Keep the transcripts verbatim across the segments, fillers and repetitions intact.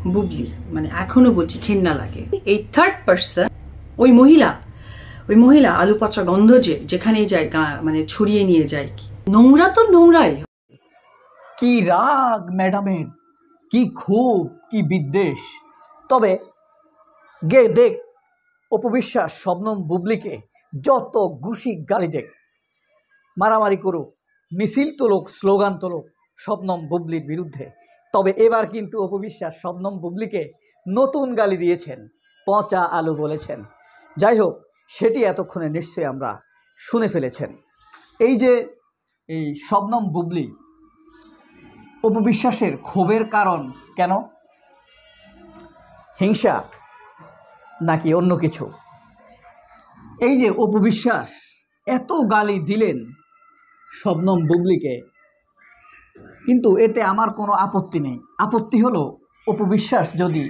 বুবলি, মানে এখনো বলছি ঘেন্না লাগে। এই থার্ড পার্সন, ওই মহিলা ওই মহিলা আলু পচা গন্ধ যে যেখানেই যায় মানে ছড়িয়ে নিয়ে যায়। নোংরা তো নোংরাই। কি রাগ ম্যাডামের, কি ক্ষোভ, কি বিদ্বেষ। তবে গে দেখ অপবিশ্বাস শবনম বুবলিকে যত ঘুষি গালি দেখ, মারামারি করুক, মিছিল তুলুক, স্লোগান তুলুক শবনম বুবলির বিরুদ্ধে, তবে এবার কিন্তু অপবিশ্বাস শবনম বুবলিকে নতুন গালি দিয়েছেন, পচা আলু বলেছেন। যাই হোক, সেটি এতক্ষণে নিশ্চয়ই আমরা শুনে ফেলেছেন। এই যে এই শবনম বুবলি অপবিশ্বাসের ক্ষোভের কারণ কেন? হিংসা নাকি অন্য কিছু? এই যে অপবিশ্বাস এত গালি দিলেন শবনম বুবলিকে, কিন্তু এতে আমার কোনো আপত্তি নেই। আপত্তি হলো অপবিশ্বাস যদি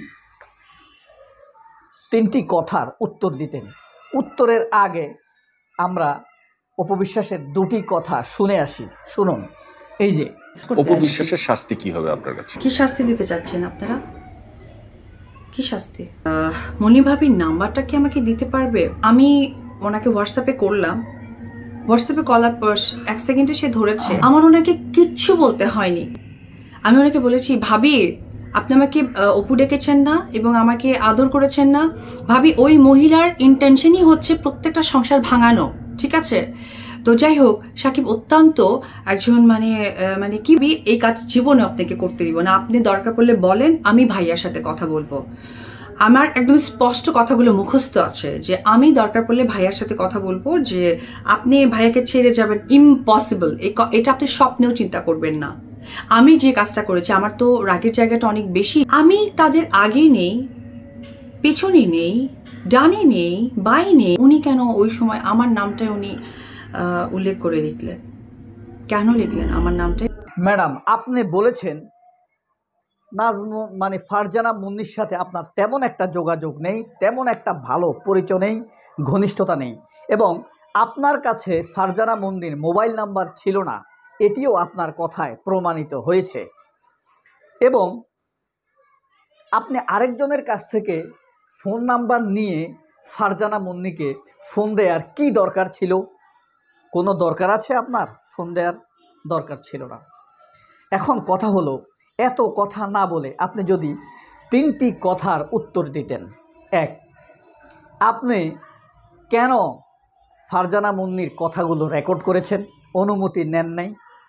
তিনটি কথার উত্তর দিতেন। উত্তরের আগে আমরা অপবিশ্বাসের দুটি কথা শুনে আসি। শুনুন। এই যে অপবিশ্বাসের শাস্তি কি হবে আপনার কাছে? কি শাস্তি দিতে চাচ্ছেন আপনারা? কি শাস্তি? মনি ভাবির নাম্বারটা কি আমাকে দিতে পারবে? আমি ওনাকে হোয়াটসঅ্যাপে করলাম, হোয়াটসঅ্যাপে কলার পর এক সেকেন্ডে সে ধরেছে। আমার ওনাকে কিচ্ছু বলতে হয়নি। আমি ওনাকে বলেছি, ভাবি আপনি আমাকে অপু ডেকেছেন না এবং আমাকে আদর করেছেন না। ভাবি ওই মহিলার ইন্টেনশনই হচ্ছে প্রত্যেকটা সংসার ভাঙানো, ঠিক আছে? তো যাই হোক, সাকিব অত্যন্ত একজন মানে মানে কি এই কাজ জীবনে আপনাকে করতে দিব না। আপনি দরকার পড়লে বলেন, আমি ভাইয়ার সাথে কথা বলবো। আমার একদম স্পষ্ট কথাগুলো মুখস্থ আছে যে আমি দরকার পড়লে ভাইয়ার সাথে কথা বলবো, যে আপনি ভাইয়াকে ছেড়ে যাবেন ইম্পসিবল, এটা আপনি স্বপ্নেও চিন্তা করবেন না। আমি যে কাজটা করেছি, আমার তো রাগের জায়গাটা অনেক বেশি। আমি তাদের আগে নেই, পেছনে নেই, ডানে নেই, বাই নেই। উনি কেন ওই সময় আমার নামটা উনি উল্লেখ করে লিখলেন? কেন লিখলেন আমার নামটা? ম্যাডাম, আপনি বলেছেন নাজমু মানে ফারজানা মুন্নির সাথে আপনার তেমন একটা যোগাযোগ নেই, তেমন একটা ভালো পরিচয় নেই, ঘনিষ্ঠতা নেই, এবং আপনার কাছে ফারজানা মুন্নির মোবাইল নাম্বার ছিল না, এটিও আপনার কথায় প্রমাণিত হয়েছে। এবং আপনি আরেকজনের কাছ থেকে ফোন নাম্বার নিয়ে ফারজানা মুন্নিকে ফোন দেওয়ার কি দরকার ছিল? কোনো দরকার আছে আপনার ফোন দেওয়ার? দরকার ছিল না। এখন কথা হলো, এত কথা না বলে আপনি যদি তিনটি কথার উত্তর দিতেন। এক, আপনি কেন ফারজানা মুন্নির কথাগুলো রেকর্ড করেছেন, অনুমতি নেন নাই?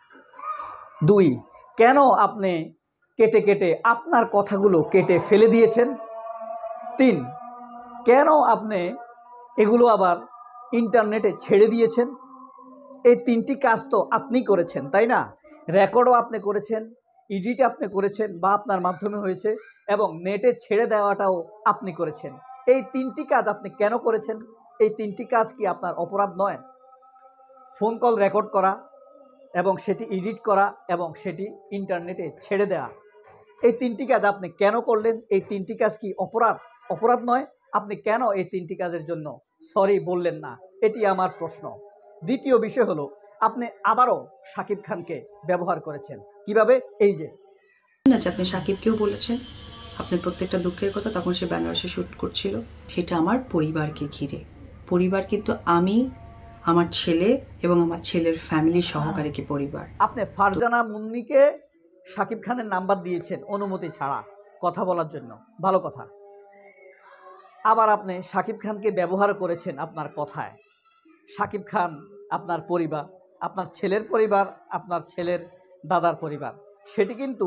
দুই, কেন আপনি কেটে কেটে আপনার কথাগুলো কেটে ফেলে দিয়েছেন? তিন, কেন আপনি এগুলো আবার ইন্টারনেটে ছেড়ে দিয়েছেন? এই তিনটি কাজ তো আপনি করেছেন, তাই না? রেকর্ডও আপনি করেছেন, এডিট আপনি করেছেন বা আপনার মাধ্যমে হয়েছে, এবং নেটে ছেড়ে দেওয়াটাও আপনি করেছেন। এই তিনটি কাজ আপনি কেন করেছেন? এই তিনটি কাজ কি আপনার অপরাধ নয়? ফোন কল রেকর্ড করা এবং সেটি এডিট করা এবং সেটি ইন্টারনেটে ছেড়ে দেওয়া, এই তিনটি কাজ আপনি কেন করলেন? এই তিনটি কাজ কি অপরাধ? অপরাধ নয়? আপনি কেন এই তিনটি কাজের জন্য সরি বললেন না? এটি আমার প্রশ্ন। দ্বিতীয় বিষয় হলো, আপনি আবারও শাকিব খানকে ব্যবহার করেছেন। কিভাবে? এই যে আপনি শাকিবকেও বলেছেন আপনার প্রত্যেকটা দুঃখের কথা, তখন সে বেনারসে শ্যুট করছিল। সেটা আমার পরিবারকে ঘিরে। পরিবার কিন্তু আমি, আমার ছেলে এবং আমার ছেলের ফ্যামিলি সহকারীকে পরিবার। আপনি ফারজানা মুন্নিকে শাকিব খানের নাম্বার দিয়েছেন অনুমতি ছাড়া কথা বলার জন্য, ভালো কথা। আবার আপনি শাকিব খানকে ব্যবহার করেছেন আপনার কথায়। শাকিব খান আপনার পরিবার, আপনার ছেলের পরিবার, আপনার ছেলের দাদার পরিবার, সেটি কিন্তু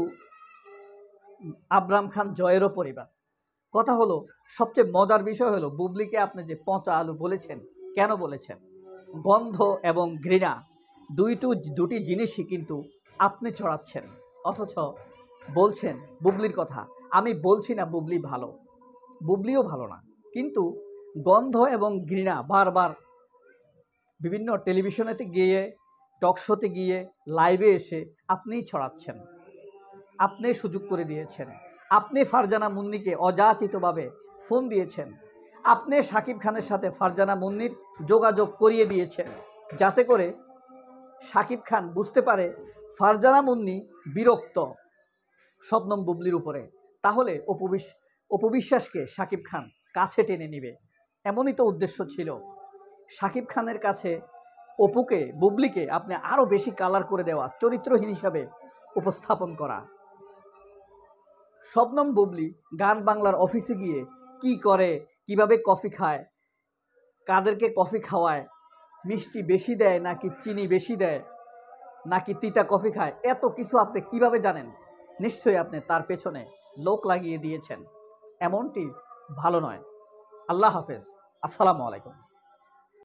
আব্রাম খান জয়েরও পরিবার। কথা হলো, সবচেয়ে মজার বিষয় হলো, বুবলিকে আপনি যে পচা আলু বলেছেন, কেন বলেছেন? গন্ধ এবং ঘৃণা দুইটু দুটি জিনিসই কিন্তু আপনি ছড়াচ্ছেন, অথচ বলছেন বুবলির কথা। আমি বলছি না বুবলি ভালো, বুবলিও ভালো না, কিন্তু গন্ধ এবং ঘৃণা বারবার বিভিন্ন টেলিভিশনেতে গিয়ে, টক শোতে গিয়ে, লাইভে এসে আপনিই ছড়াচ্ছেন, আপনি সুযোগ করে দিয়েছেন। আপনি ফারজানা মুন্নিকে অযাচিতভাবে ফোন দিয়েছেন, আপনি শাকিব খানের সাথে ফারজানা মুন্নির যোগাযোগ করিয়ে দিয়েছেন, যাতে করে শাকিব খান বুঝতে পারে ফারজানা মুন্নি বিরক্ত শবনম বুবলির উপরে, তাহলে অপবিশ অপবিশ্বাসকে শাকিব খান কাছে টেনে নিবে, এমনই তো উদ্দেশ্য ছিল। শাকিব খানের কাছে অপুকে, বুবলিকে আপনি আরও বেশি কালার করে দেওয়া, চরিত্রহীন হিসাবে উপস্থাপন করা। শবনম বুবলি গান বাংলার অফিসে গিয়ে কি করে, কিভাবে কফি খায়, কাদেরকে কফি খাওয়ায়, মিষ্টি বেশি দেয় নাকি চিনি বেশি দেয়, নাকি তিতা কফি খায়, এত কিছু আপনি কিভাবে জানেন? নিশ্চয়ই আপনি তার পেছনে লোক লাগিয়ে দিয়েছেন। এমনটি ভালো নয়। আল্লাহ হাফেজ, আসসালামু আলাইকুম।